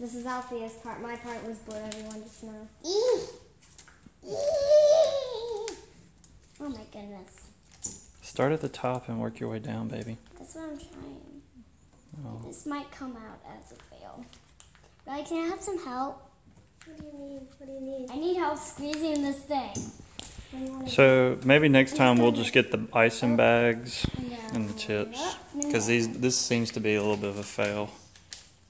This is Althea's part. My part was blue. Everyone just know. Oh my goodness. Start at the top and work your way down, baby. That's what I'm trying. Oh. This might come out as a fail. Guys, can I have some help? What do you need? What do you need? I need help squeezing this thing. So maybe next time we'll just get the icing bags and the chips, because this seems to be a little bit of a fail.